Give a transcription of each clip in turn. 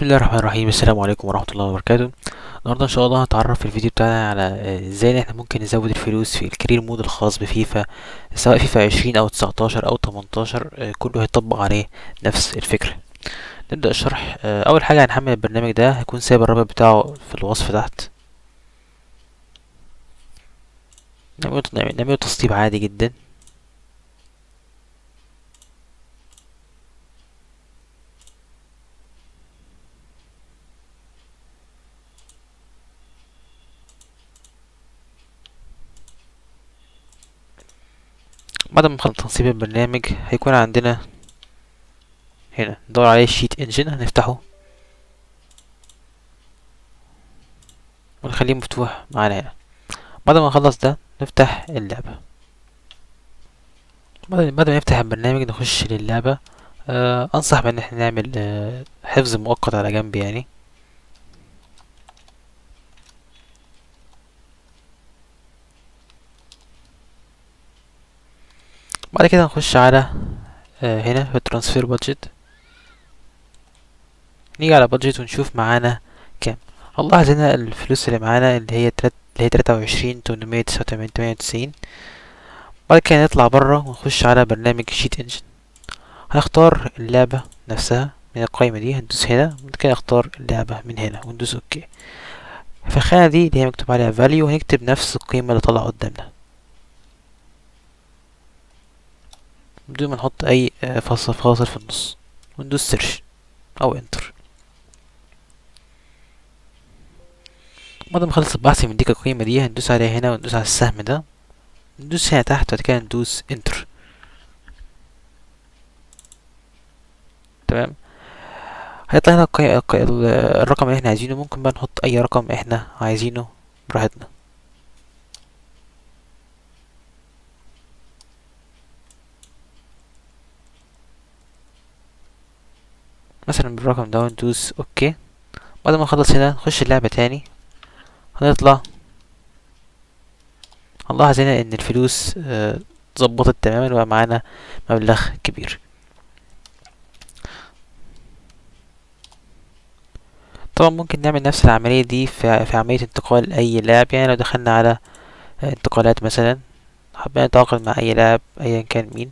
بسم الله الرحمن الرحيم. السلام عليكم ورحمة الله وبركاته. النهارده ان شاء الله هنتعرف في الفيديو بتاعنا على ازاي ان احنا ممكن نزود الفلوس في الكارير مود الخاص بفيفا، سواء فيفا 20 او 19 او 18. كله هيطبق عليه نفس الفكرة. نبدأ الشرح. اول حاجة هنحمل البرنامج ده، هيكون سايب الرابط بتاعه في الوصف تحت. نعمله تسطيب عادي جدا. بعد ما نخلص تنصيب البرنامج هيكون عندنا هنا ندور عليه شيت انجن، هنفتحه ونخليه مفتوح معانا هنا. بعد ما نخلص ده نفتح اللعبة. بعد ما نفتح البرنامج نخش للعبة. انصح بان احنا نعمل حفظ مؤقت على جنب يعني. بعد كده نخش على هنا في ترانسفير بادجت، نيجي على بادجت ونشوف معانا كام. هنلاحظ هنا الفلوس اللي معانا اللي هي 23,899. بعد كده نطلع برا ونخش على برنامج شيت انجن، هنختار اللعبة نفسها من القائمة دي، هندوس هنا. بعد كده نختار اللعبة من هنا وندوس اوكي. في الخانة دي اللي هي مكتوب عليها value هنكتب نفس القيمة اللي طالعة قدامنا بدون ما نحط اي فاصل في النص، وندوس سيرش او انتر. بعد ما نخلص البحث من ديك القيمة دي هندوس عليها هنا وندوس على السهم ده، ندوس هنا تحت، بعد كده ندوس انتر. تمام. هيطلع هنا الرقم اللي احنا عايزينه. ممكن بقى نحط اي رقم احنا عايزينه براحتنا. مثلا بالرقم ده وندوس اوكي. بعد ما نخلص هنا نخش اللعبة تاني، هنطلع هنلاحظ هنا ان الفلوس ظبطت تماما وبقى معانا مبلغ كبير. طبعا ممكن نعمل نفس العملية دي في عملية انتقال اي لاعب. يعني لو دخلنا على انتقالات مثلا، حابين نتعاقد مع اي لاعب ايا كان مين،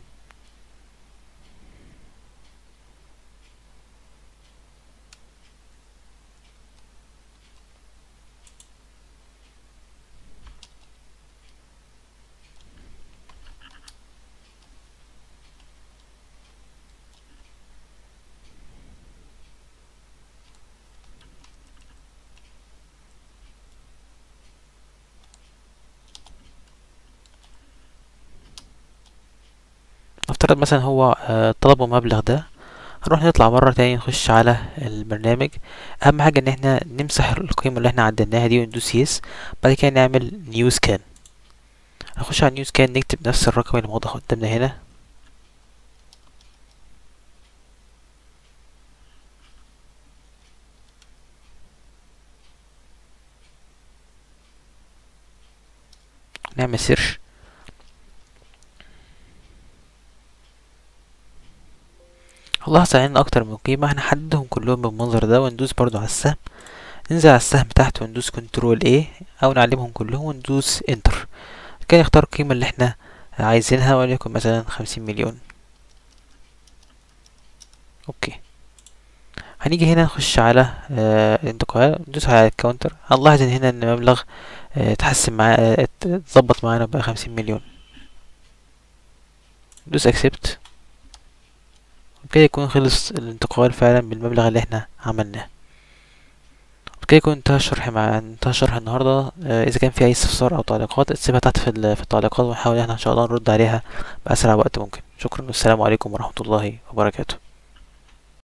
نفترض مثلا هو طلبوا المبلغ ده. هنروح نطلع مرة تاني نخش على البرنامج. اهم حاجة ان احنا نمسح القيمة اللي احنا عدلناها دي وندوس يس. بعد كده نعمل نيو سكان، نخش على نيو سكان نكتب نفس الرقم اللي موضح قدامنا هنا. نعمل سيرش. هنلاحظ علينا اكتر من قيمة، هنحددهم كلهم بالمنظر ده وندوس برضو على السهم. ننزل على السهم تحت وندوس كنترول ايه او نعلمهم كلهم وندوس انتر. كده نختار القيمة اللي احنا عايزينها، وليكن مثلا 50 مليون. اوكي. هنيجي هنا نخش على الانتقال، ندوس على الكاونتر. هنلاحظ ان هنا ان المبلغ اتحسن معاه، اتظبط معانا بقى 50 مليون. ندوس اكسبت. وبكده يكون خلص الانتقال فعلا بالمبلغ اللي احنا عملناه. وبكده يكون انتهى الشرح النهارده. اذا كان في اي استفسار او تعليقات اكتبها تحت في التعليقات، ونحاول احنا ان شاء الله نرد عليها باسرع وقت ممكن. شكرا والسلام عليكم ورحمة الله وبركاته.